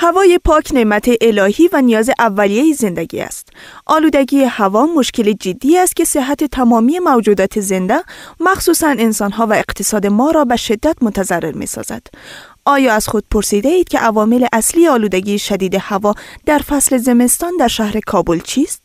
هوای پاک نعمت الهی و نیاز اولیه زندگی است. آلودگی هوا مشکل جدی است که صحت تمامی موجودات زنده، مخصوصاً انسان‌ها و اقتصاد ما را به شدت متضرر می‌سازد. آیا از خود پرسیده اید که عوامل اصلی آلودگی شدید هوا در فصل زمستان در شهر کابل چیست؟